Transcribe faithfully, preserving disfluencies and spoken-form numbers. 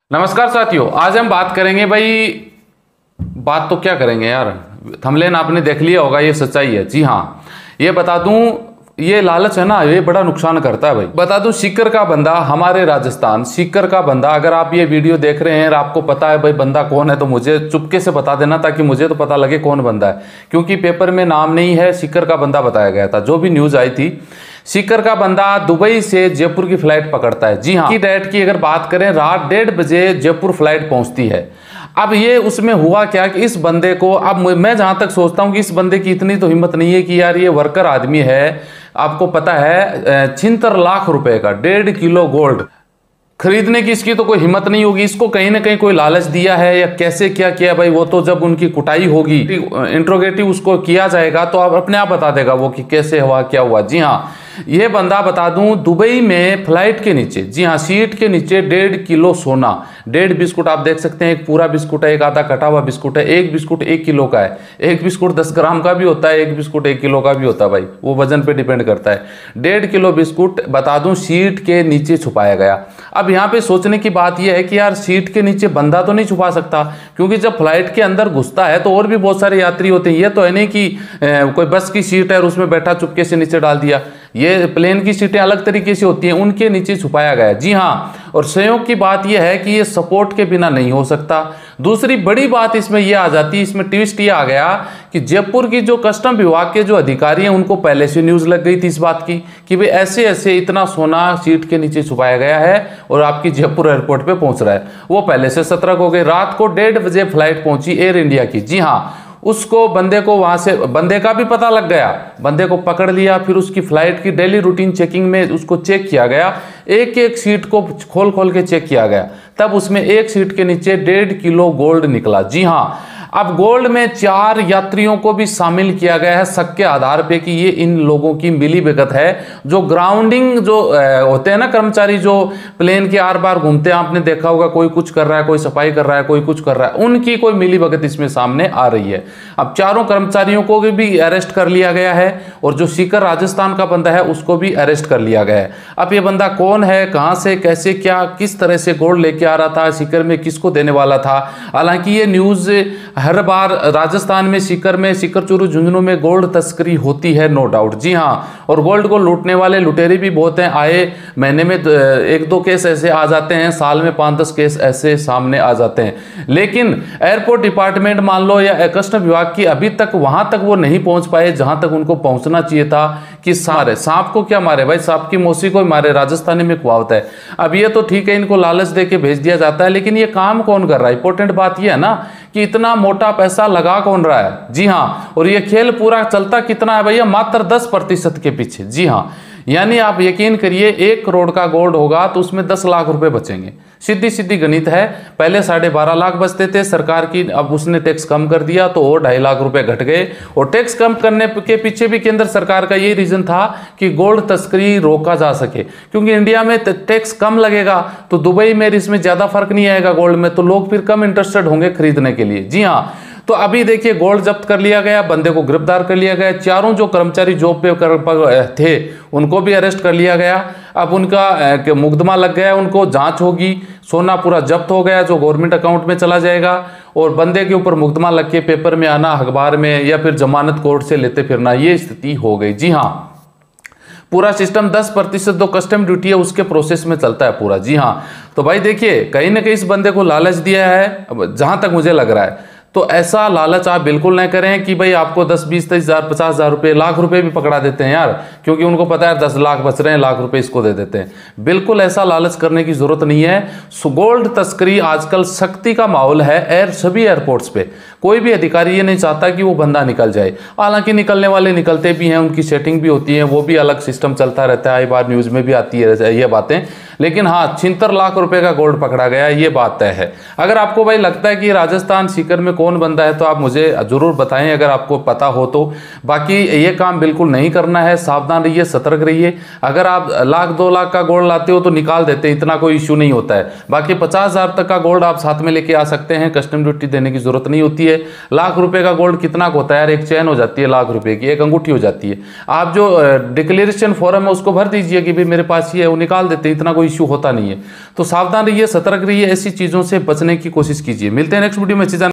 नमस्कार साथियों, आज हम बात करेंगे भाई। बात तो क्या करेंगे यार, थंबनेल आपने देख लिया होगा, ये सच्चाई है। जी हाँ, ये बता दूं, ये लालच है ना, ये बड़ा नुकसान करता है भाई। बता दूं, सीकर का बंदा, हमारे राजस्थान सीकर का बंदा, अगर आप ये वीडियो देख रहे हैं और आपको पता है भाई बंदा कौन है, तो मुझे चुपके से बता देना, ताकि मुझे तो पता लगे कौन बंदा है। क्योंकि पेपर में नाम नहीं है, सीकर का बंदा बताया गया था। जो भी न्यूज आई थी, सीकर का बंदा दुबई से जयपुर की फ्लाइट पकड़ता है। जी हाँ, की डेट की अगर बात करें, रात डेढ़ बजे जयपुर फ्लाइट पहुंचती है। अब ये उसमें हुआ क्या कि इस बंदे को, अब मैं जहां तक सोचता हूं कि इस बंदे की इतनी तो हिम्मत नहीं है कि यार ये वर्कर आदमी है, आपको पता है छिहत्तर लाख रुपए का डेढ़ किलो गोल्ड खरीदने की इसकी तो कोई हिम्मत नहीं होगी। इसको कहीं ना कहीं कोई लालच दिया है या कैसे क्या किया भाई, वो तो जब उनकी कुटाई होगी, इंट्रोगेटिव उसको किया जाएगा, तो आप अपने आप बता देगा वो कि कैसे हुआ क्या हुआ। जी हाँ, ये बंदा बता दूं, दुबई में फ्लाइट के नीचे, जी हाँ, सीट के नीचे डेढ़ किलो सोना, डेढ़ बिस्कुट आप देख सकते हैं, एक पूरा बिस्कुट है, एक आधा कटा हुआ बिस्कुट है, एक बिस्कुट एक किलो का है, एक बिस्कुट दस ग्राम का भी होता है, एक बिस्कुट एक किलो का भी होता है भाई, वो वजन पे डिपेंड करता है। डेढ़ किलो बिस्कुट बता दूं सीट के नीचे छुपाया गया। अब यहाँ पे सोचने की बात यह है कि यार सीट के नीचे बंदा तो नहीं छुपा सकता, क्योंकि जब फ्लाइट के अंदर घुसता है तो और भी बहुत सारे यात्री होते हैं। ये तो है नहीं कि ए, कोई बस की सीट है और उसमें बैठा चुपके से नीचे डाल दिया। ये प्लेन की सीटें अलग तरीके से होती हैं, उनके नीचे छुपाया गया है। जी हाँ, और संयोग की बात यह है कि ये सपोर्ट के बिना नहीं हो सकता। दूसरी बड़ी बात इसमें यह आ जाती है, इसमें ट्विस्ट ये आ गया कि जयपुर की जो कस्टम विभाग के जो अधिकारी हैं, उनको पहले से न्यूज लग गई थी इस बात की कि भाई ऐसे ऐसे इतना सोना सीट के नीचे छुपाया गया है और आपकी जयपुर एयरपोर्ट पे पहुंच रहा है। वो पहले से सतर्क हो गए। रात को डेढ़ बजे फ्लाइट पहुंची एयर इंडिया की। जी हाँ, उसको बंदे को वहां से, बंदे का भी पता लग गया, बंदे को पकड़ लिया, फिर उसकी फ्लाइट की डेली रूटीन चेकिंग में उसको चेक किया गया, एक एक सीट को खोल खोल के चेक किया गया, तब उसमें एक सीट के नीचे डेढ़ किलो गोल्ड निकला। जी हाँ, अब गोल्ड में चार यात्रियों को भी शामिल किया गया है शक के आधार पे कि ये इन लोगों की मिली भगत है। जो ग्राउंडिंग जो होते हैं ना कर्मचारी, जो प्लेन के आर पार घूमते हैं, आपने देखा होगा, कोई कुछ कर रहा है, कोई सफाई कर रहा है, कोई कुछ कर रहा है, उनकी कोई मिली भगत इसमें सामने आ रही है। अब चारों कर्मचारियों को भी अरेस्ट कर लिया गया है और जो सीकर राजस्थान का बंदा है उसको भी अरेस्ट कर लिया गया है। अब ये बंदा कौन है, कहां से, कैसे, क्या, किस तरह से गोल्ड लेके आ रहा था, सीकर में किसको देने वाला था। हालांकि ये न्यूज हर बार राजस्थान में, सीकर में, सीकर चूरू झुंझुनू में गोल्ड तस्करी होती है, नो डाउट। जी हाँ, और गोल्ड को लूटने वाले लुटेरे भी बहुत हैं। आए महीने में एक दो केस ऐसे आ जाते हैं, साल में पांच दस केस ऐसे सामने आ जाते हैं। लेकिन एयरपोर्ट डिपार्टमेंट मान लो या कस्टम विभाग की, अभी तक वहां तक वो नहीं पहुंच पाए जहां तक उनको पहुंचना चाहिए था। कि सारे सांप को क्या मारे भाई, सांप की मौसी को मारे, राजस्थानी में कहावत है। अब ये तो ठीक है, इनको लालच दे के भेज दिया जाता है, लेकिन ये काम कौन कर रहा है? इंपॉर्टेंट बात ये है ना कि इतना मोटा पैसा लगा कौन रहा है। जी हाँ, और ये खेल पूरा चलता कितना है भैया, मात्र दस प्रतिशत के पीछे। जी हाँ, यानी आप यकीन करिए, एक करोड़ का गोल्ड होगा तो उसमें दस लाख रुपए बचेंगे। सीधी सीधी गणित है। पहले साढ़े बारह लाख बचते थे सरकार की, अब उसने टैक्स कम कर दिया तो और ढाई लाख रुपए घट गए। और टैक्स कम करने के पीछे भी केंद्र सरकार का यही रीजन था कि गोल्ड तस्करी रोका जा सके, क्योंकि इंडिया में टैक्स कम लगेगा तो दुबई में इसमें ज्यादा फर्क नहीं आएगा गोल्ड में, तो लोग फिर कम इंटरेस्टेड होंगे खरीदने के लिए। जी हाँ, तो अभी देखिए गोल्ड जब्त कर लिया गया, बंदे को गिरफ्तार कर लिया गया, चारों जो कर्मचारी जॉब पे कर थे उनको भी अरेस्ट कर लिया गया। अब उनका मुकदमा लग गया, उनको जांच होगी, सोना पूरा जब्त हो गया जो गवर्नमेंट अकाउंट में चला जाएगा, और बंदे के ऊपर मुकदमा लग के पेपर में आना, अखबार में, या फिर जमानत कोर्ट से लेते फिरना, ये स्थिति हो गई। जी हाँ, पूरा सिस्टम दस प्रतिशत जो कस्टम ड्यूटी है उसके प्रोसेस में चलता है पूरा। जी हाँ, तो भाई देखिए, कहीं ना कहीं इस बंदे को लालच दिया है, जहां तक मुझे लग रहा है। तो ऐसा लालच आप बिल्कुल न करें कि भाई आपको दस बीस तीस हजार पचास हजार रुपये, लाख रुपए भी पकड़ा देते हैं यार, क्योंकि उनको पता है दस लाख बच रहे हैं, लाख रुपए इसको दे देते हैं। बिल्कुल ऐसा लालच करने की जरूरत नहीं है। गोल्ड तस्करी आजकल सख्ती का माहौल है एयर सभी एयरपोर्ट्स पे। कोई भी अधिकारी ये नहीं चाहता कि वो बंदा निकल जाए। हालांकि निकलने वाले निकलते भी हैं, उनकी सेटिंग भी होती है, वो भी अलग सिस्टम चलता रहता है, बार न्यूज में भी आती है ये बातें। लेकिन हाँ, छिहत्तर लाख रुपए का गोल्ड पकड़ा गया, ये बात तय है। अगर आपको भाई लगता है कि राजस्थान सीकर में कौन बंदा है तो आप मुझे जरूर बताएं, अगर आपको पता हो तो। बाकी ये काम बिल्कुल नहीं करना है, सावधान रहिए, सतर्क रहिए। अगर आप लाख दो लाख का गोल्ड लाते हो तो निकाल देते हैं, इतना कोई इश्यू नहीं होता है। बाकी पचास हजार तक का गोल्ड आप साथ में लेके आ सकते हैं, कस्टम ड्यूटी देने की जरूरत नहीं होती है। है। लाख रुपए का गोल्ड कितना का होता है यार, एक चैन हो जाती है लाख रुपए की, एक अंगूठी हो जाती है। आप जो डिक्लेरेशन फॉर्म है उसको भर दीजिए कि भाई मेरे पास ये है, वो निकाल देते हैं, इतना कोई इश्यू होता नहीं है। तो सावधान रहिए, सतर्क रहिए, ऐसी चीज़ों से बचने की कोशिश कीजिए। मिलते हैं नेक्स्ट वीडियो में।